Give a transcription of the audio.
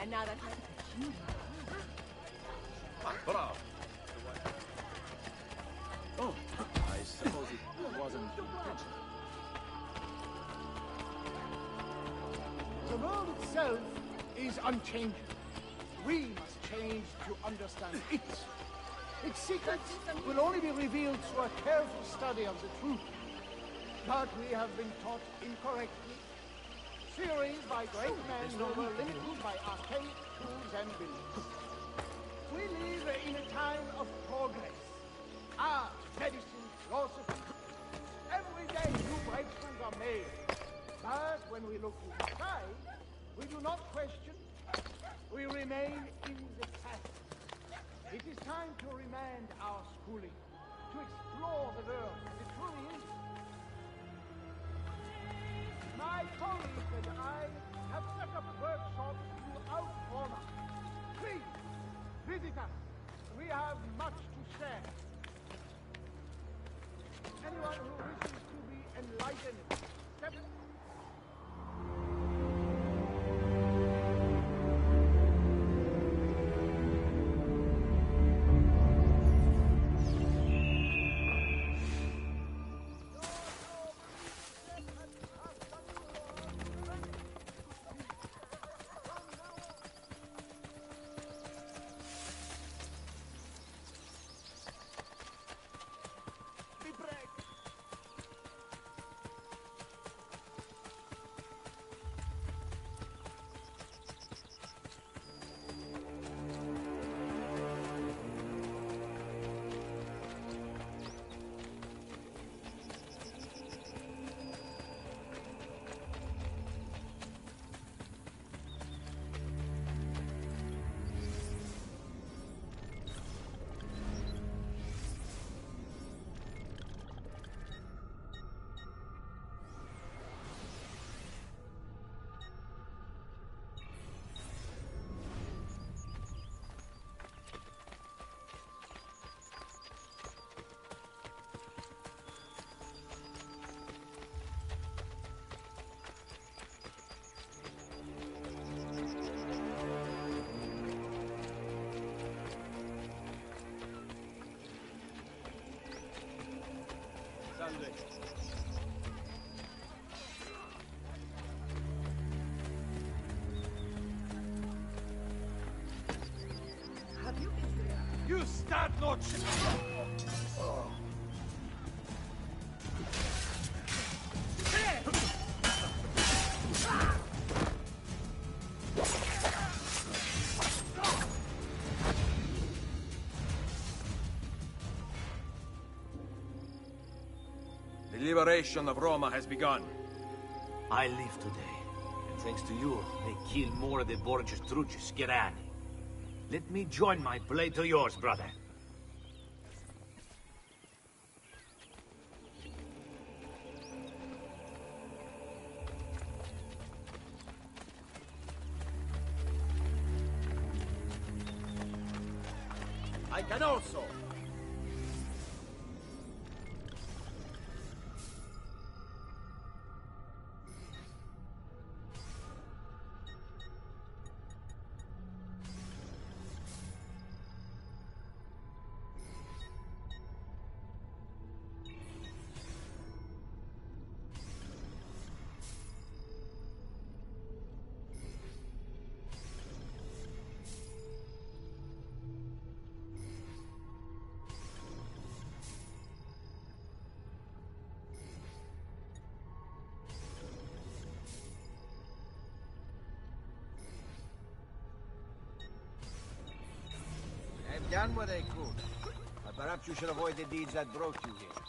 And now that's like you. Bravo. Oh, I suppose it wasn't intentional. The world itself is unchanging. We must change to understand it. Its secrets will only be revealed through a careful study of the truth. But we have been taught incorrectly. Theories by great men who were limited by archaic tools and beliefs. We live in a time of progress. Art, medicine, philosophy. Every day new breakthroughs are made. But when we look inside, we do not question. We remain in the past. It is time to remand our schooling, to explore the world as it truly is. My colleagues and I have set up workshops throughout Roma. Please, visit us. We have much to share. Anyone who wishes to be enlightened, step. You start, Lordship! The liberation of Roma has begun. I live today, and thanks to you, they kill more of the Borgia's Truci Scherani. Let me join my blade to yours, brother. I can also. Done what I could. But perhaps you should avoid the deeds that brought you here.